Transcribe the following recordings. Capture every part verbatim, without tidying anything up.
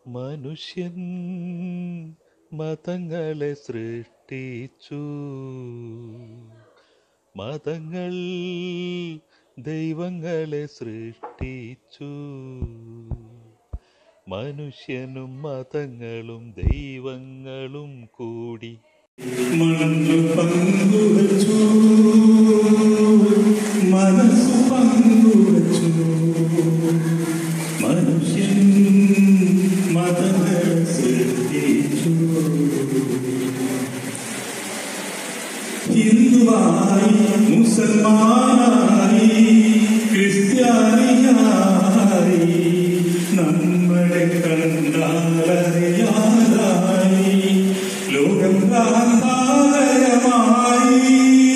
മനുഷ്യൻ മതങ്ങളെ സൃഷ്ടിച്ചു, മതങ്ങൾ ദൈവങ്ങളെ സൃഷ്ടിച്ചു. മനുഷ്യനും മതങ്ങളും ദൈവങ്ങളും കൂടി മണ്ണ് പങ്കുവച്ചു, മനസ്സു പങ്കുവച്ചു. മനുഷ്യൻ മതങ്ങൾ സൃഷ്ടിച്ചു. ഹിന്ദുവായി, മുസൽമാനായി, ക്രിസ്ത്യാനിയായി, നമ്മളെ കണ്ടാലറിയാതായി ലോകം ഭ്രാന്താലയമായി.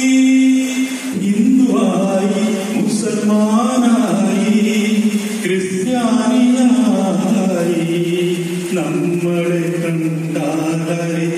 ഹിന്ദുവായി, മുസൽമാനായി, ക്രിസ്ത്യാനിയായി, നമ്മളെ കണ്ടാലറിയാതായി